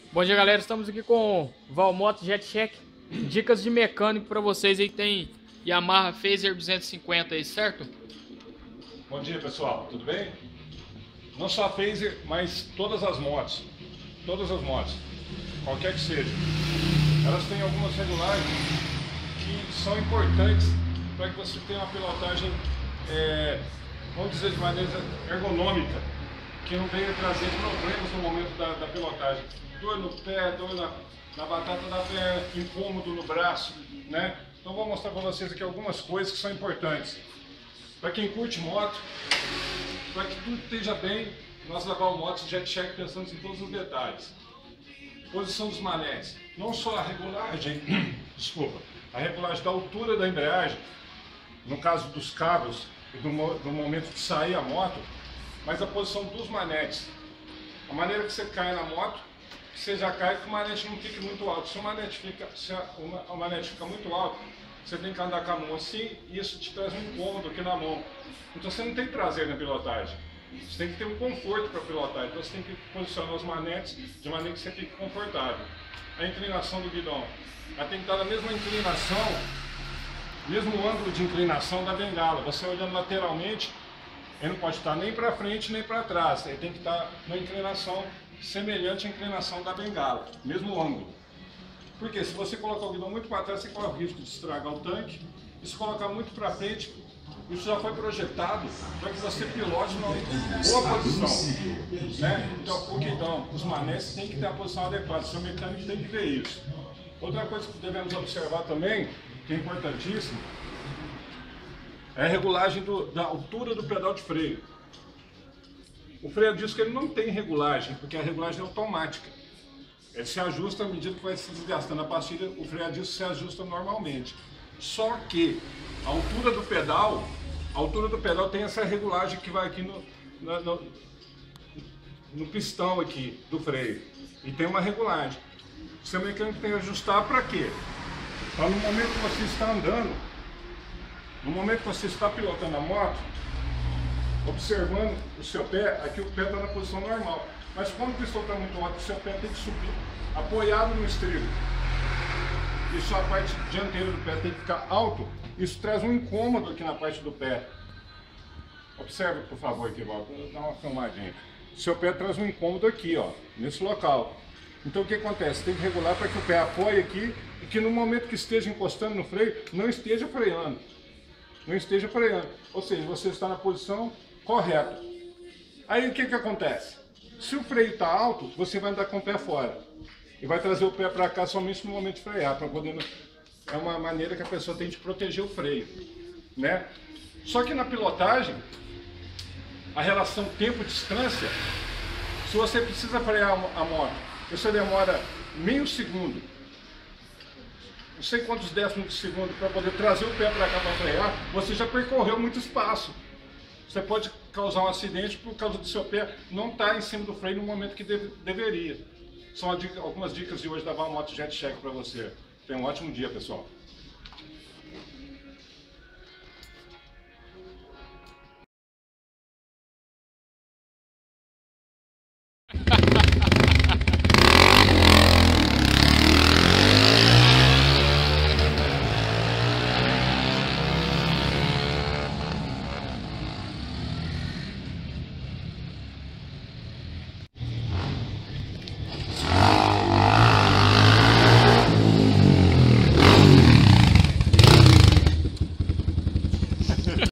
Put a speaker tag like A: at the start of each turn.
A: Bom dia, galera. Estamos aqui com o Valmoto JetCheck. Dicas de mecânico para vocês aí. Tem Yamaha Phaser 250 aí, certo?
B: Bom dia, pessoal, tudo bem? Não só a Phaser, mas todas as motos, qualquer que seja, elas têm algumas regulagens que são importantes para que você tenha uma pilotagem, vamos dizer, de maneira ergonômica, que não venha trazer problemas no momento da pilotagem. Dor no pé, dor na batata da perna, incômodo no braço, né? Então vou mostrar para vocês aqui algumas coisas que são importantes. Para quem curte moto, para que tudo esteja bem, nós da Valmoto JetCheck pensamos em todos os detalhes. Posição dos manetes, não só a regulagem, desculpa, a regulagem da altura da embreagem, no caso dos cabos e do momento de sair a moto, mas a posição dos manetes. A maneira que você cai na moto, que você já cai que o manete não fique muito alto. Se o manete fica muito alto, você tem que andar com a mão assim e isso te traz um incômodo aqui na mão. Então você não tem prazer na pilotagem. Você tem que ter um conforto para pilotar. Então você tem que posicionar os manetes de maneira que você fique confortável. A inclinação do guidão. Ela tem que estar na mesma inclinação, mesmo ângulo de inclinação da bengala. Você olhando lateralmente, ele não pode estar nem para frente nem para trás. Ele tem que estar na inclinação semelhante à inclinação da bengala, mesmo ângulo. Porque se você colocar o guidão muito para trás, você corre o risco de estragar o tanque. E se colocar muito para frente, isso já foi projetado para que você pilote numa boa posição, né? Então, o guidão, os manetes tem que ter a posição adequada. O seu mecânico tem que ver isso. Outra coisa que devemos observar também, que é importantíssimo, é a regulagem da altura do pedal de freio. O freio diz que ele não tem regulagem, porque a regulagem é automática. Ele se ajusta à medida que vai se desgastando a pastilha, o freio a disco se ajusta normalmente. Só que a altura do pedal tem essa regulagem que vai aqui no pistão aqui do freio. E tem uma regulagem. O seu mecânico tem que ajustar para quê? Para no momento que você está andando, no momento que você está pilotando a moto, observando o seu pé, aqui o pé está na posição normal. Mas quando o pistão está muito alto, o seu pé tem que subir, apoiado no estribo. E só a parte dianteira do pé tem que ficar alto. Isso traz um incômodo aqui na parte do pé. Observe, por favor, aqui, Val, vou dar uma filmadinha. O seu pé traz um incômodo aqui, ó, nesse local. Então o que acontece? Tem que regular para que o pé apoie aqui e que no momento que esteja encostando no freio, não esteja freando. Não esteja freando. Ou seja, você está na posição correta. Aí o que acontece? Se o freio está alto, você vai andar com o pé fora. E vai trazer o pé para cá somente no momento de frear. Para poder... É uma maneira que a pessoa tem de proteger o freio, né? Só que na pilotagem, a relação tempo-distância, se você precisa frear a moto, você demora meio segundo, não sei quantos décimos de segundo para poder trazer o pé para cá para frear, você já percorreu muito espaço. Você pode causar um acidente por causa do seu pé não estar em cima do freio no momento que deveria. São algumas dicas de hoje da Valmoto JetCheck para você. Tenha um ótimo dia, pessoal.